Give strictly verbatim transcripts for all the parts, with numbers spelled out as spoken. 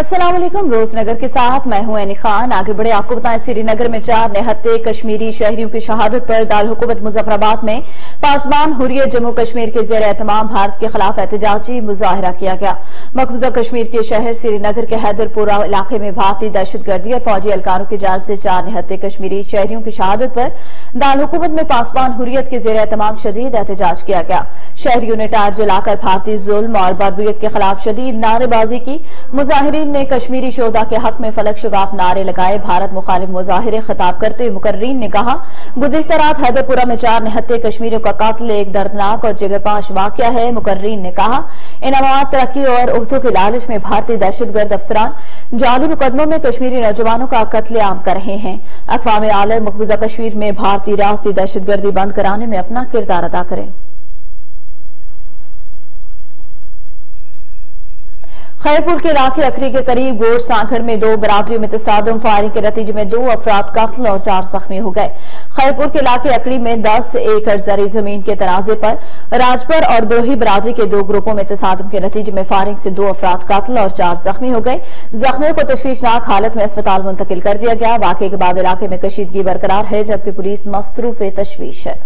अस्सलाम वालेकुम। रोज नगर के साथ मैं हूं एनी खान। आगे बढ़े आपको बताएं, श्रीनगर में चार निहत्ते कश्मीरी शहरियों की शहादत पर दारुल हुकूमत मुजफ्फराबाद में पासबान हुर्रियत जम्मू कश्मीर के जेर एहतमाम भारत के खिलाफ एहतजाजी मुजाहिरा किया गया। मकबूजा कश्मीर के शहर श्रीनगर के हैदरपुरा इलाके में भारतीय दहशतगर्दी और फौजी एहलकारों की जानिब से चार निहत्ते कश्मीरी शहरियों की शहादत पर दारुल हुकूमत में पासबान हुर्रियत के जेर एहतमाम शदीद एहतजाज किया गया। शहरियों ने टायर जलाकर भारतीय जुल्म और बर्बरियत के खिलाफ शदीद नारेबाजी की। मुजाहिरीन ने कश्मीरी शोधा के हक में फलक शगाफ नारे लगाए। भारत मुखालिफ मुजाहिरे खिताब करते हुए मुकर्रीन ने कहा, गुज़िश्ता रात हैदरपुरा में चार निहत्ते कश्मीरियों का कत्ल एक दर्दनाक और जिगरपाश वाकया है। मुकर्रीन ने कहा, इनामात, तरक्की और ओहदों के लालच में भारतीय दहशतगर्द अफसरान जाली मुकदमों में कश्मीरी नौजवानों का कत्लेआम कर रहे हैं। अक़वाम आलम मकबूजा कश्मीर में भारतीय रास्ती दहशतगर्दी बंद कराने में अपना किरदार अदा करें। खैरपुर के इलाके अखरी के करीब गोड़ सांखड़ में दो बरादरियों में तसादम, फायरिंग के नतीजे में दो अफराद कत्ल और चार जख्मी हो गए। खैरपुर के इलाके अकड़ी में दस एकड़ जरी जमीन के तनाजे पर राजपर और ब्रोही बरादरी के दो ग्रुपों में तसादम के नतीजे में फायरिंग से दो अफराद कत्ल और चार जख्मी हो गए। जख्मियों को तशवीशनाक हालत में अस्पताल मुंतकिल कर दिया गया। वाकये के बाद इलाके में कशीदगी बरकरार है, जबकि पुलिस मसरूफ तशवीश है।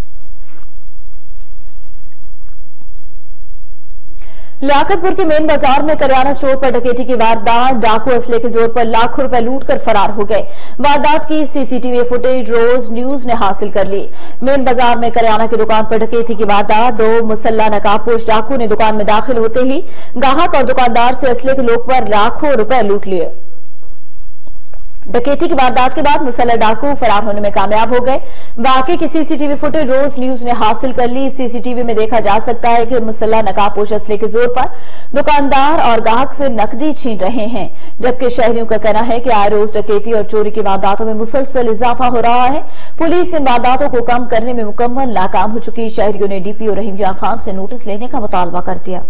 लियाकतपुर के मेन बाजार में करियाना स्टोर पर डकैती की वारदात, डाकू असले के जोर पर लाखों रुपए लूटकर फरार हो गए। वारदात की सीसीटीवी फुटेज रोज न्यूज ने हासिल कर ली। मेन बाजार में करियाना की दुकान पर डकैती की वारदात, दो मुसल्ला नकाबपोश डाकू ने दुकान में दाखिल होते ही गाहक और दुकानदार से असले के लोग पर लाखों रुपए लूट लिए। डकैती की वारदात के बाद मुसल्ला डाकू फरार होने में कामयाब हो गए। वाकये की सीसीटीवी फुटेज रोज न्यूज ने हासिल कर ली। सीसीटीवी में देखा जा सकता है कि मुसल्ला नकाबपोश असले के जोर पर दुकानदार और गाहक से नकदी छीन रहे हैं, जबकि शहरियों का कहना है कि आए रोज डकैती और चोरी की वारदातों में मुसलसल इजाफा हो रहा है। पुलिस इन वारदातों को कम करने में मुकम्मल नाकाम हो चुकी। शहरियों ने डीपीओ रहीम जान खान से नोटिस लेने का मुतालबा कर दिया।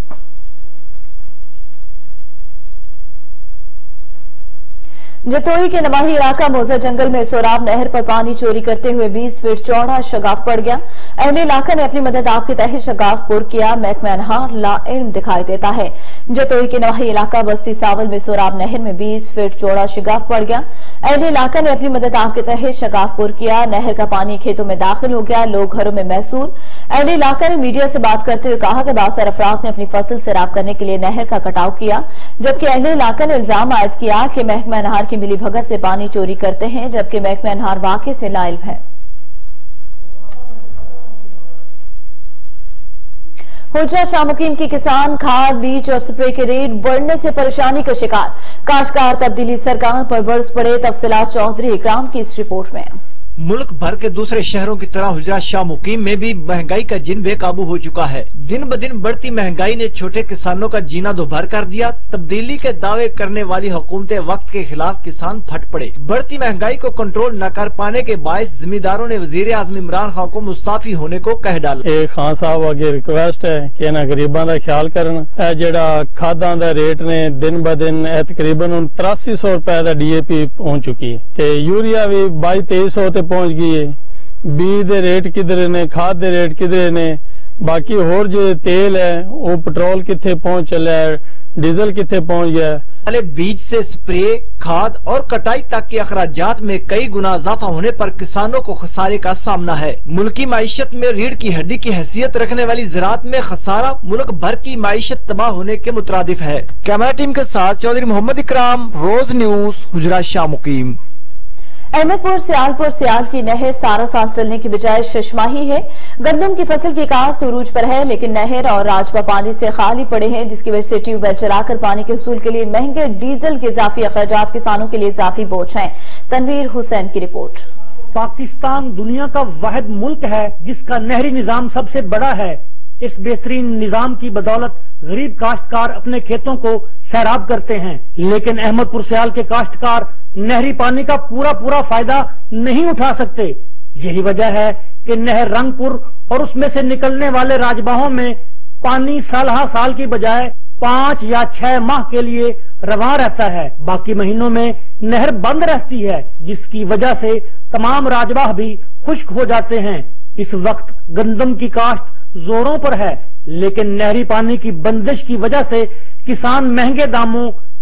जतोई के नवाही इलाका मोजा जंगल में सोराब नहर पर पानी चोरी करते हुए बीस फीट चौड़ा शगाफ पड़ गया। अहले इलाका ने अपनी मदद आपके तहत शगाफ पुर किया। महकमा अनहार ला इल्म दिखाई देता है। जतोई के नवाही इलाका बस्ती सावल में सोराब नहर में बीस फीट चौड़ा शगाफ पड़ गया। अहले इलाका ने अपनी मदद आपके तहत शगाफ पुर किया। नहर का पानी खेतों में दाखिल हो गया, लोग घरों में महसूर। अहले इलाका ने मीडिया से बात करते हुए कहा कि बासर अफराद ने अपनी फसल सैराब करने के लिए नहर का कटाव किया, जबकि अहले इलाका ने इल्जाम आयद किया कि महकमा अनहार की मिली भगत से पानी चोरी करते हैं, जबकि महकमा अनहार वाकये से लाइल है। हुजरा शामुकीम की किसान खाद, बीज और स्प्रे के रेट बढ़ने से परेशानी का शिकार। काश्तकार तब्दीली सरकार पर बरस पड़े। तफसीलात चौधरी इकराम की इस रिपोर्ट में। मुल्क भर के दूसरे शहरों की तरह हुजरा शामुकीम में भी महंगाई का जिन बेकाबू हो चुका है। दिन ब दिन बढ़ती महंगाई ने छोटे किसानों का जीना दोभर कर दिया। तब्दीली के दावे करने वाली हुकूमत वक्त के खिलाफ किसान फट पड़े। बढ़ती महंगाई को कंट्रोल न कर पाने के बायस जिम्मेदारों ने वजीर आज़म इमरान खान को मुस्ताफी होने को कह डाला। ए खान साहब अगे रिक्वेस्ट है कि इन्हां गरीबां दा ख्याल करन। ए जेड़ा खादां दा रेट ने दिन ब दिन तकरीबन तिरासी सौ रुपए दा डी ए पी पहुंच चुकी है। यूरिया भी बाई तेईस सौ पहुंच गई है। बीज दे रेट किधरे ने, खाद दे रेट किधरे ने, बाकी होर जो तेल है वो पेट्रोल किथे पहुंच चला है, डीजल किथे पहुंच गया। पहले बीज से स्प्रे, खाद और कटाई तक के अखराजात में कई गुना इजाफा होने पर किसानों को खसारे का सामना है। मुल्की माइशत में रीढ़ की हड्डी की हैसियत रखने वाली ज़राअत में खसारा मुल्क भर की माइशत तबाह होने के मुतरादिफ है। कैमरा टीम के साथ चौधरी मोहम्मद इकराम, रोज न्यूज, हुजरा शामुकीम। अहमदपुर सियालपुर सियाल की नहर सारा साल चलने की बजाय शशमाही है। गंदम की फसल की काश्त उरूज पर है, लेकिन नहर और राजपा पानी से खाली पड़े हैं, जिसकी वजह से ट्यूबवेल चलाकर पानी के हसूल के लिए महंगे डीजल के इजाफी अखराजात किसानों के लिए इजाफी बोझ हैं। तनवीर हुसैन की रिपोर्ट। पाकिस्तान दुनिया का वाहिद मुल्क है जिसका नहरी निजाम सबसे बड़ा है। इस बेहतरीन निजाम की बदौलत गरीब काश्तकार अपने खेतों को सैराब करते हैं, लेकिन अहमदपुर सियाल के काश्तकार नहरी पानी का पूरा पूरा फायदा नहीं उठा सकते। यही वजह है कि नहर रंगपुर और उसमें से निकलने वाले राजबाहों में पानी साल साल की बजाय पांच या छह माह के लिए रवा रहता है। बाकी महीनों में नहर बंद रहती है, जिसकी वजह से तमाम राजबाह भी खुश्क हो जाते हैं। इस वक्त गंदम की काश्त जोरों पर है, लेकिन नहरी पानी की बंदिश की वजह से किसान महंगे दामों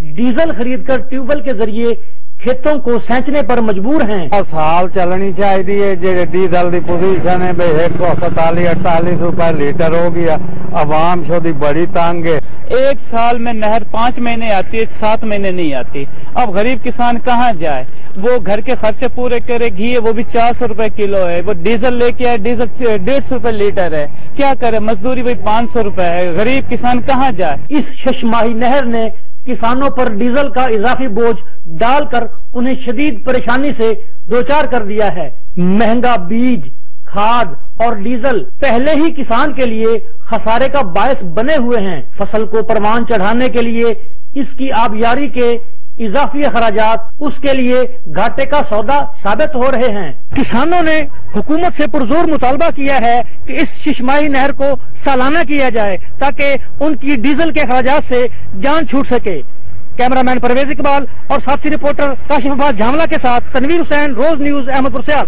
डीजल खरीदकर ट्यूबवेल के जरिए खेतों को सेंचने पर मजबूर हैं। साल चलनी चाहिए जे डीजल की पोजीशन है भाई एक सौ सतालीस अड़तालीस रुपए लीटर हो गया, आवाम शोदी बड़ी तंग है। एक साल में नहर पाँच महीने आती है, सात महीने नहीं आती। अब गरीब किसान कहाँ जाए, वो घर के खर्चे पूरे करे, घी है वो भी चार सौ रुपए किलो है, वो डीजल लेके आए डीजल डेढ़ सौ रुपए लीटर है, क्या करे, मजदूरी भाई पाँच सौ रुपए है, गरीब किसान कहाँ जाए। इस शशमाही नहर ने किसानों पर डीजल का इजाफी बोझ डालकर उन्हें शदीद परेशानी से दो चार कर दिया है। महंगा बीज, खाद और डीजल पहले ही किसान के लिए खसारे का बायस बने हुए हैं। फसल को परवान चढ़ाने के लिए इसकी आबियारी के इजाफी अखराजात उसके लिए घाटे का सौदा साबित हो रहे हैं। किसानों ने हुकूमत से पुरजोर मुतालबा किया है कि इस शशमाही नहर को सालाना किया जाए ताकि उनकी डीजल के अखराजात से जान छूट सके। कैमरामैन परवेज इकबाल और साथी रिपोर्टर काशिफाबाद झामला के साथ तनवीर हुसैन, रोज न्यूज, अहमदपुर से।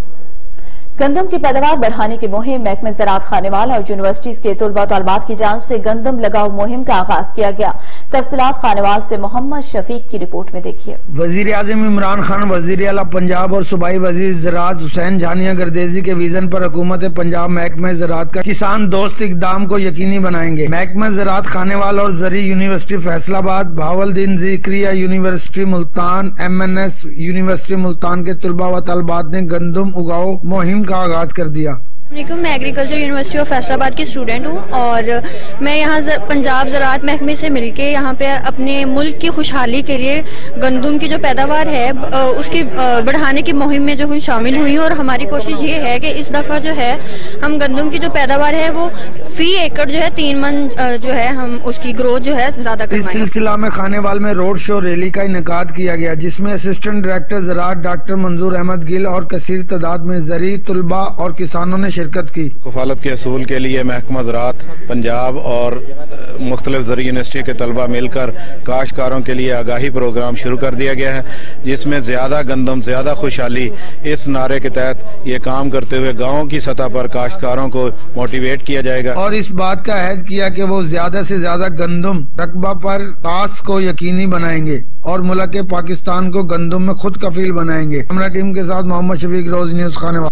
गंदम की पैदावार बढ़ाने की मुहिम महकमे ज़राअत खानेवाल और यूनिवर्सिटीज के तलबा तलबात की जानिब से गंदम लगाओ मुहिम का आगाज किया गया। तफसीलात खानेवाल से मोहम्मद शफीक की रिपोर्ट में देखिए। वजीर आजम इमरान खान, वजीर आला पंजाब और सूबाई वजीर ज़राअत हुसैन झानिया गर्देजी के विजन पर हुकूमत पंजाब महकमे ज़राअत का किसान दोस्त इकदाम को यकीनी बनाएंगे। महकमे ज़राअत खानेवाल और जरी university Faisalabad, Bahauddin Zakariya university Multan, M N S university Multan के तलबा व तलबात ने गंदम उगाओ मुहिम का आगाज कर दिया। मैं एग्रीकल्चर यूनिवर्सिटी ऑफ फैसलाबाद की स्टूडेंट हूँ और मैं यहाँ पंजाब ज़राअत महकमे से मिलके यहाँ पे अपने मुल्क की खुशहाली के लिए गंदम की जो पैदावार है उसकी बढ़ाने की मुहिम में जो शामिल हुई और हमारी कोशिश ये है कि इस दफा जो है हम गंदम की जो पैदावार है वो फी एकड़ जो है तीन मन जो है हम उसकी ग्रोथ जो है ज्यादा करवाएं। इस सिलसिला में खानेवाल में रोड शो रैली का इनेकाद किया गया जिसमें असिस्टेंट डायरेक्टर ज़राअत डॉक्टर मंजूर अहमद गिल और कसीर तादाद में ज़री तलबा और किसानों ने शिरकत की। कफालत के असूल के लिए महकमा ज़राअत पंजाब और मुख्तलिफ ज़री यूनिवर्सिटी के तलबा मिलकर काश्तकारों के लिए आगाही प्रोग्राम शुरू कर दिया गया है जिसमें ज्यादा गंदम ज्यादा खुशहाली इस नारे के तहत ये काम करते हुए गाँव की सतह पर काश्तकारों को मोटिवेट किया जाएगा और इस बात का अहद किया कि वो ज्यादा से ज्यादा गंदम रकबा पर काश्त को यकीनी बनाएंगे और मुल्क पाकिस्तान को गंदम में खुद कफील बनाएंगे। हमारा टीम के साथ मोहम्मद शफीक, रोज न्यूज खानेवाल।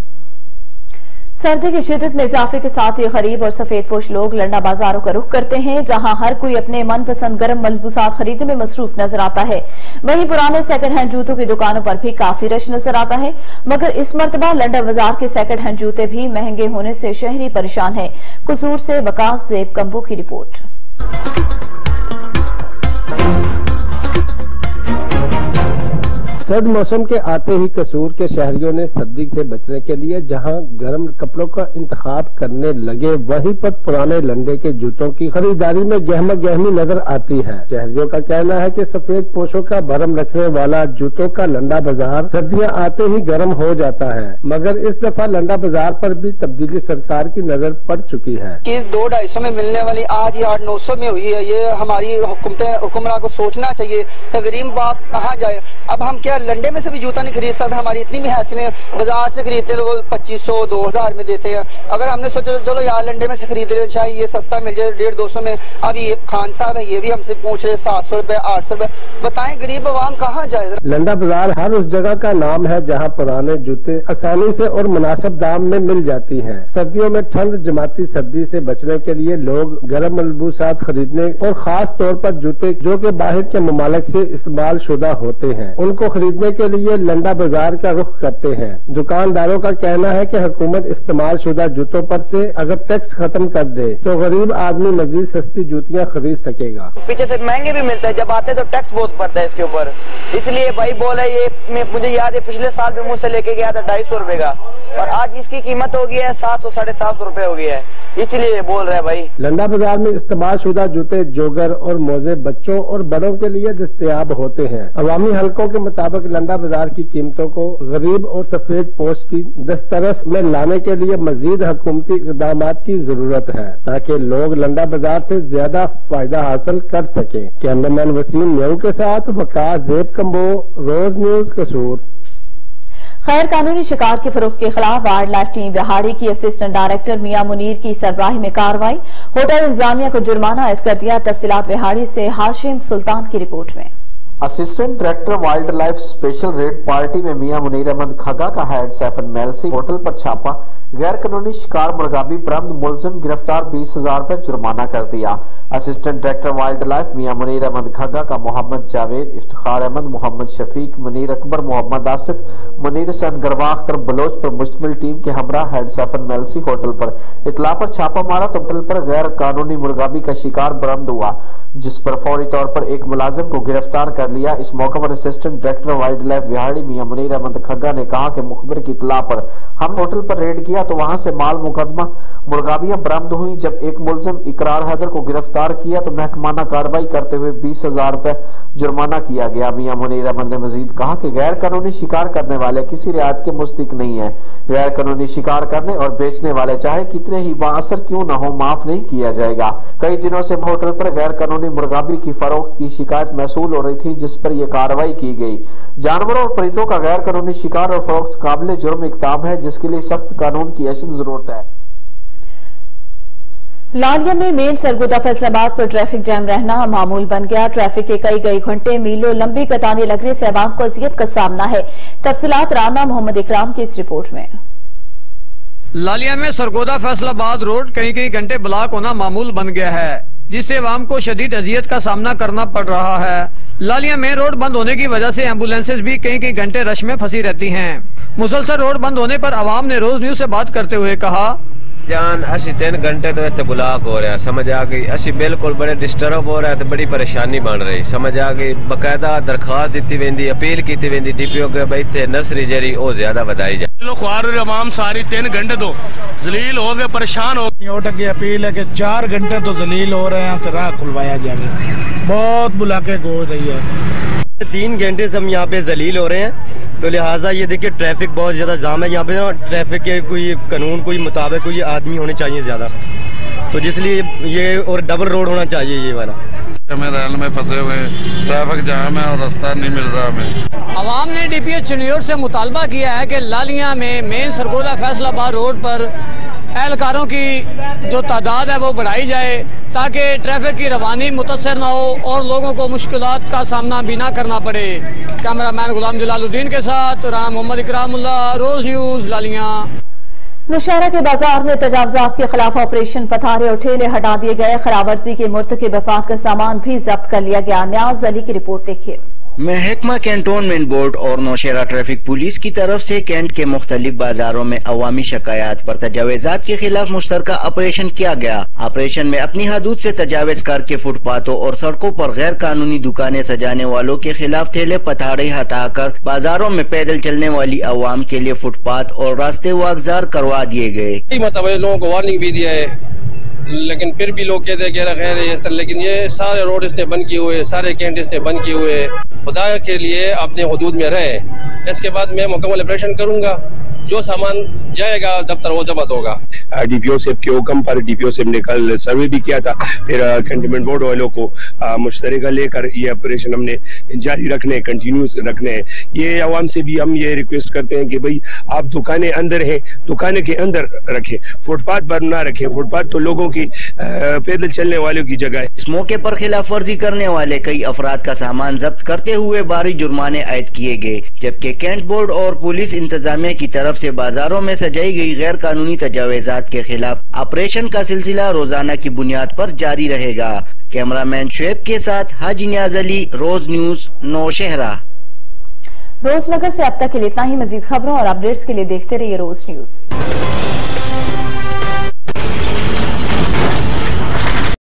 सर्दी की शिद्दत में इजाफे के साथ ही गरीब और सफेद पोश लोग लंडा बाजारों का रुख करते हैं जहां हर कोई अपने मनपसंद गर्म मलबूसात खरीदने में मसरूफ नजर आता है। वहीं पुराने सेकंड हैंड जूतों की दुकानों पर भी काफी रश नजर आता है मगर इस मरतबा लंडा बाजार के सेकंड हैंड जूते भी महंगे होने से शहरी परेशान है। कसूर से वकास ज़ेब कम्बो की रिपोर्ट। सर्द मौसम के आते ही कसूर के शहरियों ने सर्दी से बचने के लिए जहां गर्म कपड़ों का इंतखाब करने लगे वहीं पर पुराने लंडे के जूतों की खरीदारी में गहमा गहमी नजर आती है। शहरियों का कहना है कि सफेद पोशों का भरम रखने वाला जूतों का लंडा बाजार सर्दियां आते ही गर्म हो जाता है मगर इस दफा लंडा बाजार पर भी तब्दीली सरकार की नजर पड़ चुकी है। इस दो ढाई सौ में मिलने वाली आज ही आठ नौ सौ में हुई है। ये हमारी हुक्मरान को सोचना चाहिए गरीब बाप कहाँ जाए। अब हम क्या लंडे में से भी जूता नहीं खरीद सकते, हमारी इतनी भी हैसियत बाजार से खरीदते तो वो पच्चीस सौ दो हजार में देते हैं। अगर हमने सोचा चलो यार लंडे में से खरीद ले चाहे ये सस्ता मिल जाए डेढ़ दो सौ में। अब ये खान साहब है ये भी हमसे पूछ रहे सात सौ रुपए आठ सौ रुपए, बताएं गरीब आवाम कहाँ जाए। लंडा बाजार हर उस जगह का नाम है जहाँ पुराने जूते आसानी से और मुनासिब दाम में मिल जाती है। सर्दियों में ठंड जमाती सर्दी से बचने के लिए लोग गर्म मलबूसात खरीदने और खास तौर पर जूते जो कि बाहर के ममालिक से इस्तेमाल शुदा होते हैं उनको खरीदने के लिए लंडा बाजार का रुख करते हैं। दुकानदारों का कहना है कि हुकूमत इस्तेमाल शुदा जूतों पर से अगर टैक्स खत्म कर दे तो गरीब आदमी मजीद सस्ती जूतियां खरीद सकेगा। पीछे से महंगे भी मिलते हैं, जब आते तो टैक्स बहुत पड़ता है इसके ऊपर, इसलिए भाई बोले ये मैं, मुझे याद है पिछले साल भी मुझसे लेके गया था ढाई सौ रुपए का और आज इसकी कीमत हो गई है सात सौ साढ़े सात सौ रुपए हो गई है, इसलिए बोल रहे हैं भाई। लंडा बाजार में इस्तेमाल शुदा जूते जोगर और मोजे बच्चों और बड़ों के लिए दस्तयाब होते हैं। अवामी हलकों के मुताबिक लंडा बाजार की कीमतों को गरीब और सफेद पोश की दस्तरस में लाने के लिए मजीद हुकूमती इकदाम की जरूरत है ताकि लोग लंडा बाजार से ज्यादा फायदा हासिल कर सके। कैमरामैन वसीम न्यू के साथ वकास ज़ेब कम्बो, रोज न्यूज कसूर। गैर कानूनी शिकार के फरोख्त के खिलाफ वाइल्ड लाइफ टीम बिहाड़ी की असिस्टेंट डायरेक्टर मियां मुनीर की सरबराही में कार्रवाई। होटल इंतजामिया को जुर्माना आयद कर दिया। तफसीलात बिहाड़ी से हाशिम सुल्तान की रिपोर्ट में। Assistant director wildlife special raid party میں میاں منیر احمد کھگا کا ہیڈ سیفن میلسی ہوٹل پر چھاپا، غیر قانونی شکار مرغابی برمد، ملزم گرفتار، بیس ہزار روپے جرمانہ کر دیا۔ اسسٹنٹ ڈائریکٹر وائلڈ لائف میاں منیر احمد کھگا کا محمد جاوید، افتخار احمد، محمد شفیق، منیر اکبر، محمد آصف، منیر حسین گروا اختر بلوچ پر مشتمل ٹیم کے ہمراہ ہیڈ سیفن میلسی ہوٹل پر اطلاع پر چھاپا مارا تو ہوٹل پر غیر قانونی مرغابی کا شکار برمد ہوا، جس پر فوری طور پر ایک ملازم کو گرفتار کر لیا۔ اس موقع پر assistant director wildlife Vehari Mian Munir Ahmad کھگا نے کہا کہ مخبر کی اطلاع پر ہم ہوٹل پر ریڈ کیا تو وہاں سے مال مقدمہ مرغابیاں برآمد ہوئیں۔ جب ایک ملزم اقرار حیدر کو گرفتار کیا تو محکمانہ کارروائی کرتے ہوئے بیس ہزار روپے جرمانہ کیا گیا۔ میاں منیر احمد نے مزید کہا کہ غیر قانونی شکار کرنے والے کسی رعایت کے مستحق نہیں ہیں۔ غیر قانونی شکار کرنے اور بیچنے والے چاہے کتنے ہی بااثر کیوں نہ ہو معاف نہیں کیا جائے گا۔ کئی دنوں سے ہوٹل پر غیر قانونی مرغابی کی فروخت کی شکایت موصول ہو رہی تھی، جس پر یہ کارروائی کی گئی۔ جانوروں اور پرندوں کا غیر قانونی شکار اور فروخت قابل جرم اقدام ہے، جس کے لیے سخت قانون کی اشد ضرورت ہے۔ لالیہ میں مین سرگودا فیصل آباد پر ٹریفک جام رہنا معمول بن گیا۔ ٹریفک کے کئی کئی گھنٹے میلوں لمبی قطاریں لگنے سے عوام کو اذیت کا سامنا ہے۔ تفصیلات رانا محمد اکرام کی اس رپورٹ میں۔ لالیہ میں سرگودا فیصل آباد روڈ کئی کئی گھنٹے بلاک ہونا معمول بن گیا ہے، جس سے عوام کو شدید اذیت کا سامنا کرنا پڑ رہا ہے۔ لالیہ میں روڈ بند ہونے کی وجہ سے ایمبولینسز بھی کئی کئی گھنٹے رش میں پھنسی رہتی ہیں۔ مسلسل روڈ بند ہونے پر عوام نے روز نیوز سے بات کرتے ہوئے کہا، جان اسی تین گھنٹے تو اتنے بلاک ہو رہا، سمجھ آ گئی، اسی بالکل بڑے ڈسٹرب ہو رہا ہے، تو بڑی پریشانی بن رہی، سمجھ آ گئی۔ باقاعدہ درخواست دیتی ویندی، اپیل کیتی ویندی ڈی پی او کے بھائی تے نرسری جری او زیادہ ودائی جائے۔ لوگ خوار عوام ساری تین گھنٹے تو ذلیل ہو گئے، پریشان ہو گئے۔ اوٹ کی اپیل ہے کہ چار گھنٹے تو ذلیل ہو رہے ہیں، تو راہ کھلوایا جائے، بہت بلاکیں ہو رہی ہے۔ تین گھنٹے سے ہم یہاں پہ ذلیل ہو رہے ہیں، تو لہٰذا یہ دیکھیں ٹریفک بہت زیادہ جام ہے یہاں پہ، ٹریفک کے کوئی قانون کوئی مطابق کوئی آدمی ہونے چاہیے زیادہ، تو جس لیے یہ اور ڈبل روڈ ہونا چاہیے یہ والا۔ ہمیں ریل میں پھنسے ہوئے ٹریفک جام ہے اور رستہ نہیں مل رہا ہمیں۔ عوام نے ڈی پی او چنیور سے مطالبہ کیا ہے کہ لالیہ میں مین سرگودا فیصل آباد روڈ پر اہلکاروں کی جو تعداد ہے وہ بڑھائی جائے، تاکہ ٹریفک کی روانی متاثر نہ ہو اور لوگوں کو مشکلات کا سامنا بھی نہ کرنا پڑے۔ کیمرہ مین غلام جلال الدین کے ساتھ رانا محمد اکرام اللہ، روز نیوز لالیہ۔ نوشہرہ کے بازار میں تجاوزات کے خلاف آپریشن، پتھارے اور ٹھیلے ہٹا دیے گئے، خراب ورزی کے مرتکب افراد کا سامان بھی ضبط کر لیا گیا۔ نیاز علی کی رپورٹ دیکھیے۔ محکمہ کینٹونمنٹ بورڈ اور نوشہرہ ٹریفک پولیس کی طرف سے کینٹ کے مختلف بازاروں میں عوامی شکایات پر تجاوزات کے خلاف مشترکہ آپریشن کیا گیا۔ آپریشن میں اپنی حدود سے تجاوز کر کے فٹ پاتھوں اور سڑکوں پر غیر قانونی دکانیں سجانے والوں کے خلاف ٹھیلے پتھاڑے ہٹا کر بازاروں میں پیدل چلنے والی عوام کے لیے فٹ پاتھ اور راستے واگزار کروا دیے گئے۔ مطلب لوگوں کو وارننگ بھی دیا ہے، لیکن پھر بھی لوگ کہتے ہیں کہ خیر ہے، لیکن یہ سارے روڈ اس نے بند کیے ہوئے، سارے کینٹ اس نے بند کیے ہوئے۔ خدا کے لیے اپنے حدود میں رہے، اس کے بعد میں مکمل آپریشن کروں گا، جو سامان جائے گا دفتر وہ ضبط ہوگا۔ ڈی پی او صاحب کے حکم پر ڈی پی او صاحب نے کل سروے بھی کیا تھا، پھر کنٹونمنٹ بورڈ والوں کو مشترکہ لے کر یہ آپریشن ہم نے جاری رکھنے، کنٹینیوس رکھنے۔ یہ عوام سے بھی ہم یہ ریکویسٹ کرتے ہیں کہ بھئی آپ دکانیں اندر ہیں، دکانیں کے اندر رکھیں، فٹ پاتھ پر نہ رکھیں، فٹ پاتھ تو لوگوں کی پیدل چلنے والوں کی جگہ ہے۔ اس موقع پر خلاف ورزی کرنے والے کئی افراد کا سامان ضبط کرتے ہوئے بھاری جرمانے عائد کیے گئے، جبکہ کینٹ بورڈ اور پولیس انتظامیہ کی طرف سے بازاروں میں سجائی گئی غیر قانونی تجاوزات کے خلاف آپریشن کا سلسلہ روزانہ کی بنیاد پر جاری رہے گا۔ کیمرہ مین شعیب کے ساتھ حاجی نیاز علی، روز نیوز، نوشہرہ۔ روز نگر سے اب تک کے لیے اتنا ہی۔ مزید خبروں اور اپڈیٹس کے لیے دیکھتے رہیے روز نیوز۔